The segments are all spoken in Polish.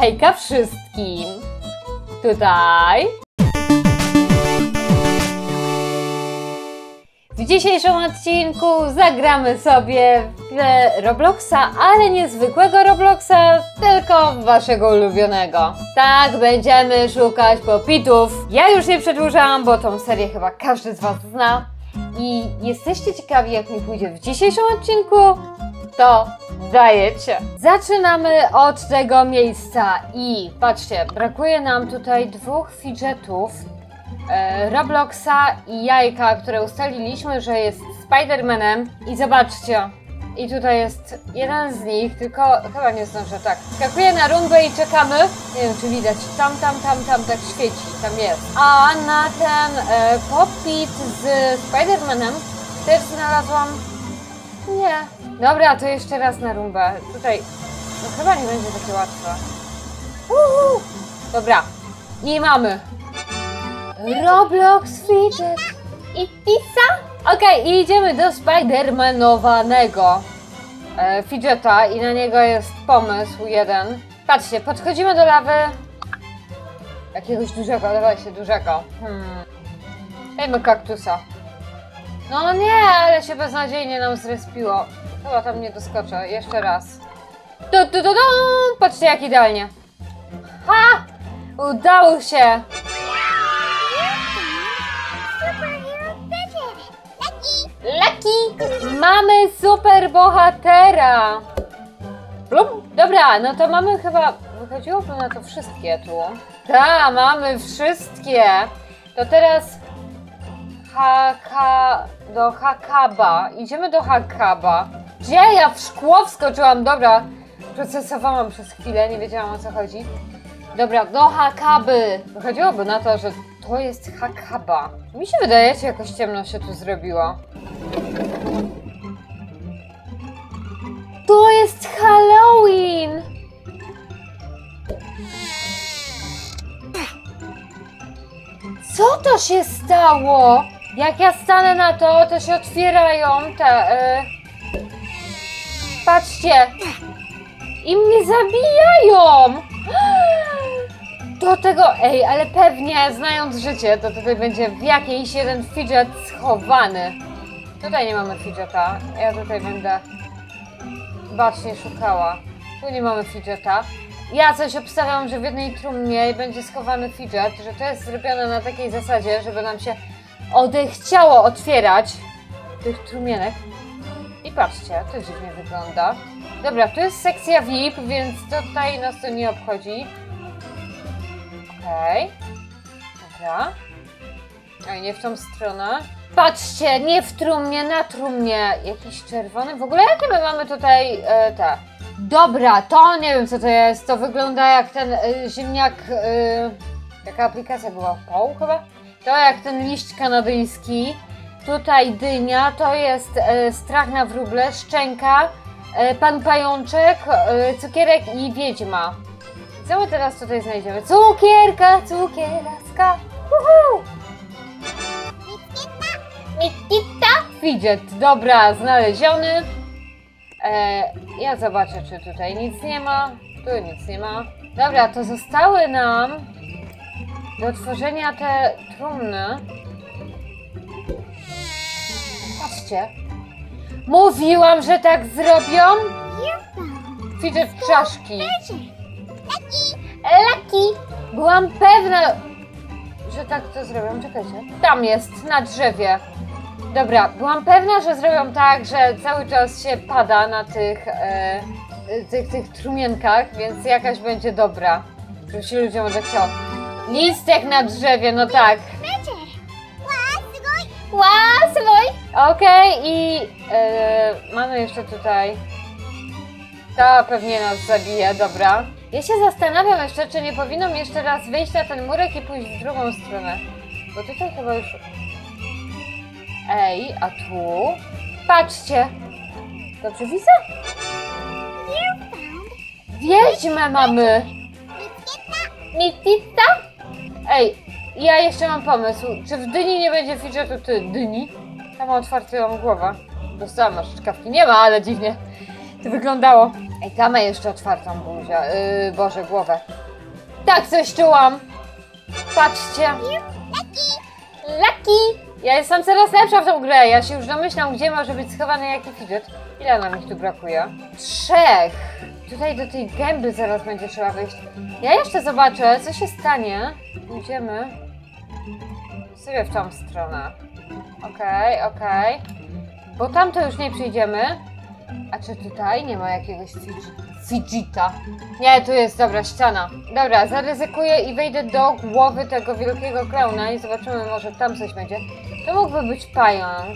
Hejka wszystkim! Tutaj! W dzisiejszym odcinku zagramy sobie w Robloxa, ale nie zwykłego Robloxa, tylko waszego ulubionego. Tak, będziemy szukać popitów. Ja już nie przedłużam, bo tą serię chyba każdy z was zna. I jesteście ciekawi, jak mi pójdzie w dzisiejszym odcinku? To dajecie. Zaczynamy od tego miejsca i patrzcie, brakuje nam tutaj dwóch fidgetów. Robloxa i jajka, które ustaliliśmy, że jest Spider-Manem. I zobaczcie, i tutaj jest jeden z nich, tylko chyba nie zdążę, tak. Skakuję na rumbę i czekamy. Nie wiem, czy widać, tam tak świeci, tam jest. A na ten popit z Spider-Manem też znalazłam... Nie. Dobra, to jeszcze raz na rumbę. Tutaj, no chyba nie będzie takie łatwe. Dobra, i mamy. Roblox Fidget i Pisa. Okej, i idziemy do Spider-Manowanego Fidgeta i na niego jest pomysł jeden. Patrzcie, podchodzimy do lawy. Jakiegoś dużego, dawajcie, dużego. Dajmy kaktusa. No nie, ale się beznadziejnie nam zrespiło. Chyba tam nie doskoczę, jeszcze raz. Patrzcie, jak idealnie. Ha! Udało się! Lucky! Mamy super bohatera! Dobra, no to mamy chyba... Wychodziłoby na to wszystkie tu. Tak, mamy wszystkie! To teraz... do Hakaba. Idziemy do Hakaba. Gdzie ja w szkło wskoczyłam? Dobra, procesowałam przez chwilę, nie wiedziałam, o co chodzi. Dobra, do Hakaby. Wychodziłoby na to, że to jest Hakaba. Mi się wydaje, że jakoś ciemno się tu zrobiło. To jest Halloween! Co to się stało? Jak ja stanę na to, to się otwierają te... Patrzcie! I mnie zabijają! Do tego... Ej, ale pewnie, znając życie, to tutaj będzie w jakiejś jeden fidget schowany. Tutaj nie mamy fidgeta. Ja tutaj będę bacznie szukała. Tu nie mamy fidgeta. Ja coś obstawiam, że w jednej trumnie będzie schowany fidget, że to jest zrobione na takiej zasadzie, żeby nam się odechciało otwierać tych trumienek. I patrzcie, to dziwnie wygląda. Dobra, tu jest sekcja VIP, więc tutaj nas to nie obchodzi. Okej. Dobra. Oj, nie w tą stronę. Patrzcie, nie w trumnie, na trumnie. Jakiś czerwony. W ogóle jakie my mamy tutaj te? Dobra, to nie wiem co to jest. To wygląda jak ten ziemniak... Jaka aplikacja była? Poł chyba? To jak ten liść kanadyjski. Tutaj dynia, to jest strach na wróble, szczęka, pan pajączek, cukierek i wiedźma. Co my teraz tutaj znajdziemy? Cukierka, cukieraska. Nikita. Fidget, dobra, znaleziony. Ja zobaczę, czy tutaj nic nie ma. Tu nic nie ma. Dobra, to zostały nam do tworzenia te trumny. Patrzcie. Mówiłam, że tak zrobią. Fidget czaszki. Lucky. Byłam pewna, że tak to zrobią. Czekajcie. Tam jest, na drzewie. Dobra, byłam pewna, że zrobią tak, że cały czas się pada na tych trumienkach, więc jakaś będzie dobra. Żeby się ludziom odechciało. Listek na drzewie, no tak. Okej, i mamy jeszcze tutaj... Ta pewnie nas zabije, dobra. Ja się zastanawiam jeszcze, czy nie powinnam jeszcze raz wyjść na ten murek i pójść w drugą stronę. Bo tutaj chyba już... Ej, a tu? Patrzcie! Dobrze widzę? Wiedźmę mamy! Nikita? Ej, ja jeszcze mam pomysł. Czy w dyni nie będzie fidgetu dyni? Tam otwartą głowę. Dostałam, masz czkawki. Nie ma, ale dziwnie. to wyglądało. Ej, ta ma jeszcze otwartą buzię, Boże, głowę. Tak, coś czułam. Patrzcie. Lucky! Ja jestem coraz lepsza w tą grę. Ja się już domyślam, gdzie może być schowany jaki fidget. Ile nam ich tu brakuje? 3. Tutaj do tej gęby zaraz będzie trzeba wyjść. Ja jeszcze zobaczę, co się stanie. Pójdziemy sobie w tą stronę. Okej. Bo tam to już nie przyjdziemy. A czy tutaj nie ma jakiegoś fidgeta? Nie, tu jest, dobra, ściana. Dobra, zaryzykuję i wejdę do głowy tego wielkiego klauna i zobaczymy, może tam coś będzie. To mógłby być pająk.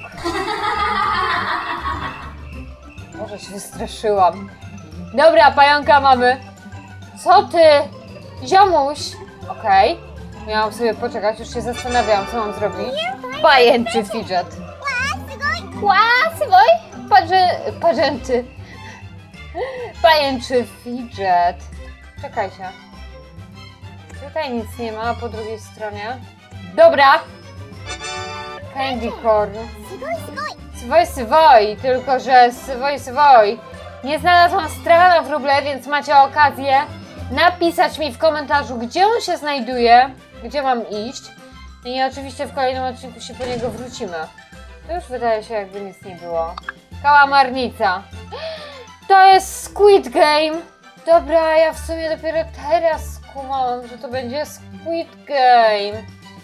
Może się wystraszyłam. Dobra, pająka mamy. Co ty? Ziomuś. Okej. Miałam sobie poczekać, już się zastanawiałam, co mam zrobić. Pajęczy fidget. Parzęty. Pajęczy fidget. Czekajcie. Tutaj nic nie ma, a po drugiej stronie. Dobra. Candy corn. Swoj, tylko że swoj. Nie znalazłam Strahana w Ruble, więc macie okazję napisać mi w komentarzu, gdzie on się znajduje, gdzie mam iść. I oczywiście w kolejnym odcinku się po niego wrócimy. To już wydaje się, jakby nic nie było. Kałamarnica. To jest Squid Game. Dobra, ja w sumie dopiero teraz skumałam, że to będzie Squid Game.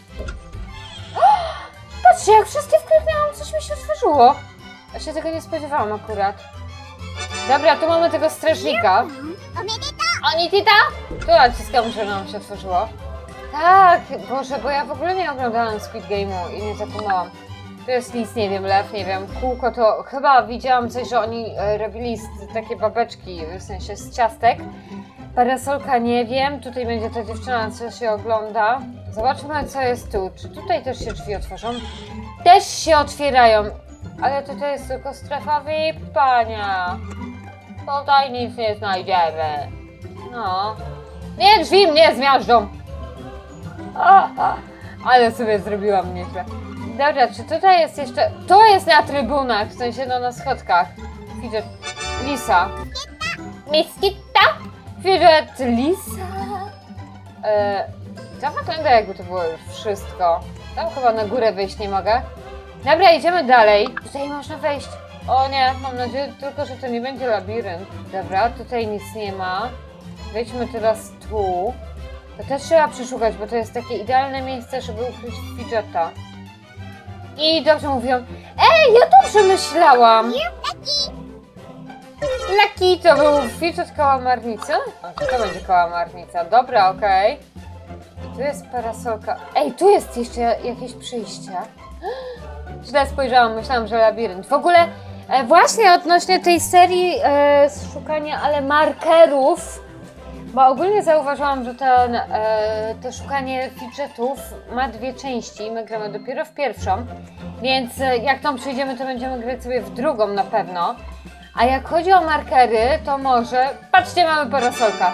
Patrzcie, jak wszystkie wkliknęłam, coś mi się otworzyło. Ja się tego nie spodziewałam akurat. Dobra, tu mamy tego strażnika. Onitita? Tu naciskam, że nam się otworzyło. Tak, Boże, bo ja w ogóle nie oglądałam Squid Game'u i nie zakumałam. To jest lis, nie wiem, lew, nie wiem, kółko to... Chyba widziałam coś, że oni robili takie babeczki, w sensie z ciastek. Parasolka nie wiem, tutaj będzie ta dziewczyna, co się ogląda. Zobaczmy, co jest tu. Czy tutaj też się drzwi otworzą? Też się otwierają, ale tutaj jest tylko strefa VIP-ania. Tutaj nic nie znajdziemy. No. Nie, drzwi mnie zmiażdżą. Ale sobie zrobiłam nieźle. Dobra, czy tutaj jest jeszcze... To jest na trybunach, w sensie no na schodkach. Fidget lisa. Miskita. Fidget lisa. To wygląda, jakby to było już wszystko. Tam chyba na górę wejść nie mogę. Dobra, idziemy dalej. Tutaj można wejść. O nie, mam nadzieję tylko, że to nie będzie labirynt. Dobra, tutaj nic nie ma. Wejdźmy teraz tu. To też trzeba przeszukać, bo to jest takie idealne miejsce, żeby ukryć fidgeta. I dobrze mówią. Ej, ja to przemyślałam! Lucky to był fidget kałamarnicy? To będzie kałamarnica. Dobra, okej. Tu jest parasolka. Ej, tu jest jeszcze jakieś przyjście. Źle spojrzałam, myślałam, że labirynt. W ogóle właśnie odnośnie tej serii szukania, ale markerów, bo ogólnie zauważyłam, że to szukanie fidgetów ma 2 części. My gramy dopiero w pierwszą, więc jak tam przyjdziemy, to będziemy grać sobie w drugą na pewno. A jak chodzi o markery, to może... Patrzcie, mamy parasolka.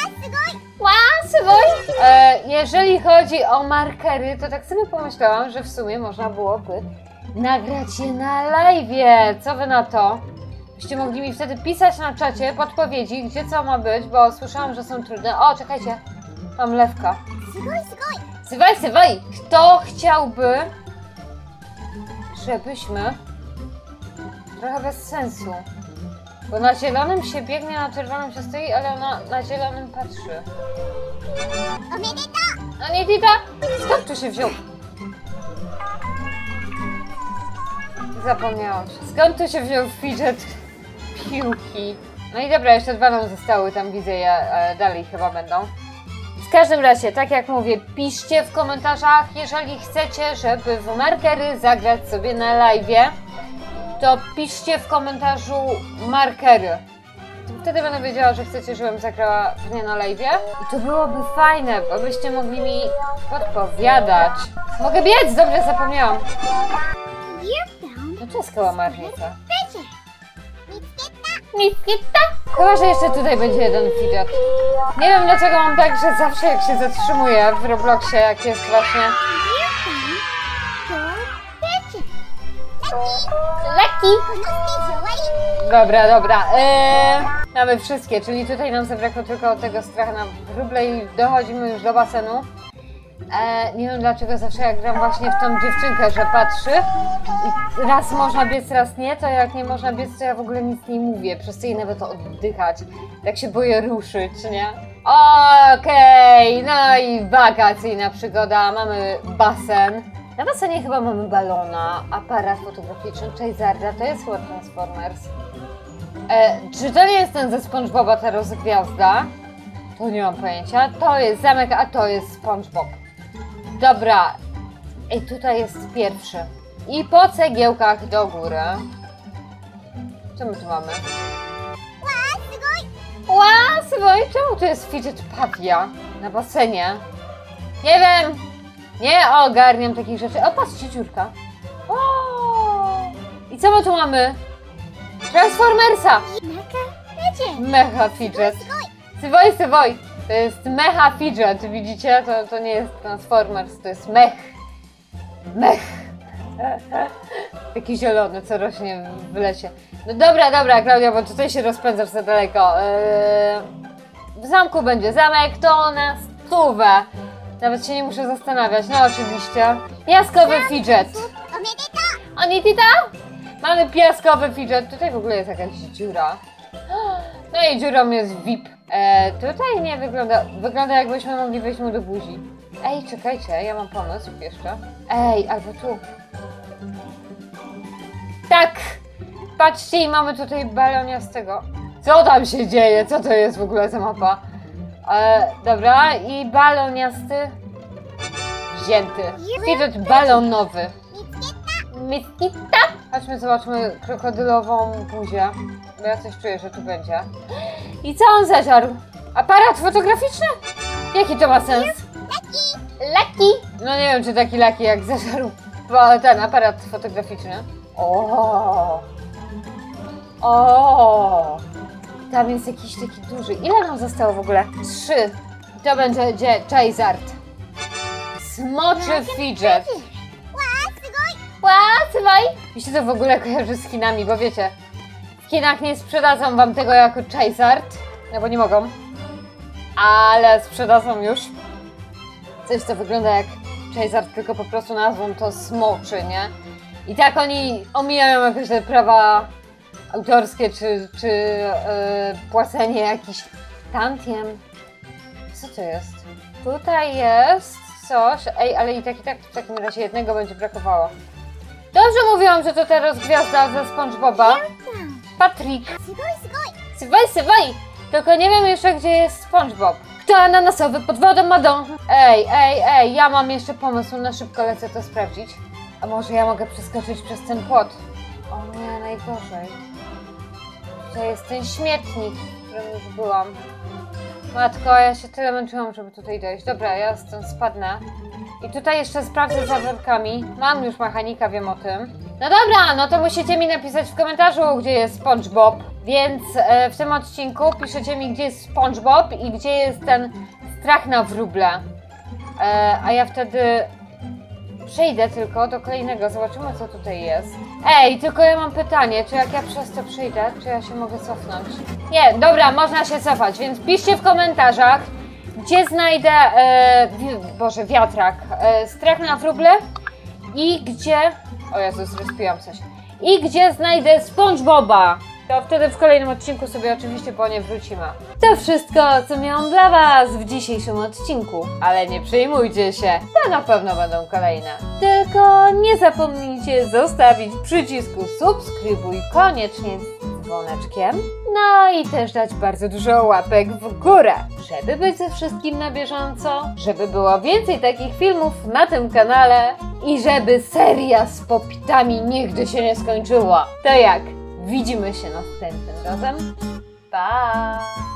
Jeżeli chodzi o markery, to tak sobie pomyślałam, że w sumie można byłoby nagrać je na live'ie. Co wy na to? Byście mogli mi wtedy pisać na czacie podpowiedzi, gdzie co ma być, bo słyszałam, że są trudne. O, czekajcie, mam lewka. Sywaj! Kto chciałby, żebyśmy... Trochę bez sensu. Bo na zielonym się biegnie, na czerwonym się stoi, ale ona na zielonym patrzy. Onitita! Skąd tu się wziął? Zapomniałam się. Skąd tu się wziął fidget piłki? No i dobra, jeszcze 2 nam zostały, tam widzę je dalej chyba będą. W każdym razie, tak jak mówię, piszcie w komentarzach, jeżeli chcecie, żeby w markery zagrać sobie na live'ie, to piszcie w komentarzu markery. Wtedy będę wiedziała, że chcecie, żebym zagrała w nie na live'ie. I to byłoby fajne, bo byście mogli mi podpowiadać. Mogę biec! Dobrze, zapomniałam. No to jest kałamarnica. Miskita? Chyba, że jeszcze tutaj będzie jeden fidget. Nie wiem, dlaczego mam tak, że zawsze jak się zatrzymuję w Robloxie, jak jest właśnie... Lucky! Dobra, dobra. Mamy wszystkie, czyli tutaj nam zabrakło tylko tego strachu na wróble i dochodzimy już do basenu. Nie wiem dlaczego zawsze jak gram właśnie w tą dziewczynkę, że patrzy i raz można biec, raz nie, to jak nie można biec, to ja w ogóle nic nie mówię, przestaję nawet oddychać, tak się boję ruszyć, nie? Okej, no i wakacyjna przygoda, mamy basen. Na basenie chyba mamy balona, aparat fotograficzny, Charizarda, to jest chyba Transformers. Czy to nie jest ten ze SpongeBoba, ta rozgwiazda? To nie mam pojęcia. To jest zamek, a to jest SpongeBob. Dobra. Ej, tutaj jest pierwszy. I po cegiełkach do góry. Co my tu mamy? Łasy, czemu to jest fidget pawia na basenie? Nie wiem. Nie ogarniam takich rzeczy. O, patrzcie, dziurka. O! I co my tu mamy? Transformersa! Mecha fidget. Sywoj. To jest mecha fidget, widzicie? To nie jest Transformers, to jest mech. Taki zielony, co rośnie w lesie. No dobra, Klaudia, bo tutaj się rozpędzasz za daleko. W zamku będzie zamek, to na 100. Nawet się nie muszę zastanawiać, no oczywiście. Piaskowy fidget. Onitita? Mamy piaskowy fidget. Tutaj w ogóle jest jakaś dziura. No i dziurą jest VIP. Tutaj nie wygląda jakbyśmy mogli wejść mu do buzi. Ej, czekajcie, ja mam pomysł jeszcze. Ej, albo tu. Tak! Patrzcie, i mamy tutaj baloniastego. Co tam się dzieje? Co to jest w ogóle za mapa? Dobra, i baloniasty wzięty. Fidget balonowy. Miskita? Chodźmy, zobaczmy krokodylową buzię. Bo ja coś czuję, że tu będzie. I co on zażarł? Aparat fotograficzny? Jaki to ma sens? Lucky! No nie wiem, czy taki Lucky jak zażarł ten aparat fotograficzny. O! Tam jest jakiś taki duży. Ile nam zostało w ogóle? 3. To będzie Charizard. Smoczy fidget. Mi się to w ogóle kojarzy z Chinami, bo wiecie, w Chinach nie sprzedadzą wam tego jako Charizard, no bo nie mogą, ale sprzedadzą już coś, co wygląda jak Charizard, tylko po prostu nazwą to smoczy, nie? I tak oni omijają jakieś te prawa autorskie, czy płacenie jakiś tantiem. Co to jest? Tutaj jest coś, ej, ale i tak w takim razie jednego będzie brakowało. Dobrze mówiłam, że to ta rozgwiazda ze SpongeBoba. Patrick. Sywoj. Tylko nie wiem jeszcze, gdzie jest SpongeBob. Kto ananasowy pod wodą ma dom? Ej, ja mam jeszcze pomysł, na szybko lecę to sprawdzić. A może ja mogę przeskoczyć przez ten płot? O nie, najgorzej. To jest ten śmietnik, w którym już byłam. Matko, ja się tyle męczyłam, żeby tutaj dojść. Dobra, ja stąd spadnę. I tutaj jeszcze sprawdzę za workami. Mam już mechanika, wiem o tym. No dobra, no to musicie mi napisać w komentarzu, gdzie jest SpongeBob. Więc w tym odcinku piszecie mi, gdzie jest SpongeBob i gdzie jest ten strach na wróble. A ja wtedy przejdę tylko do kolejnego. Zobaczymy, co tutaj jest. Ej, tylko ja mam pytanie, czy jak ja przez to przejdę, czy ja się mogę cofnąć? Nie, dobra, można się cofać, więc piszcie w komentarzach, gdzie znajdę, wiatrak, strach na wróble i gdzie, o Jezus, rozpiłam coś, i gdzie znajdę SpongeBoba. To wtedy w kolejnym odcinku sobie oczywiście po nie wrócimy. To wszystko, co miałam dla Was w dzisiejszym odcinku. Ale nie przejmujcie się, to na pewno będą kolejne. Tylko nie zapomnijcie zostawić przycisku subskrybuj koniecznie z dzwoneczkiem. No i też dać bardzo dużo łapek w górę, żeby być ze wszystkim na bieżąco, żeby było więcej takich filmów na tym kanale i żeby seria z popitami nigdy się nie skończyła. To jak? Widzimy się następnym razem. Pa!